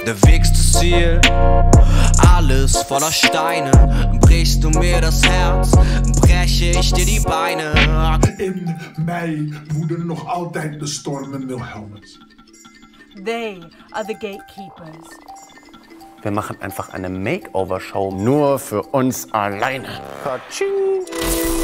der Weg zum Ziel. Alles voller Steine, brichst du mir das Herz, breche ich dir die Beine. In mij woeden nog altijd de stormen, Wilhelmus. They are the gatekeepers. Wir machen einfach eine Makeover-Show nur für uns alleine. Ka-ching.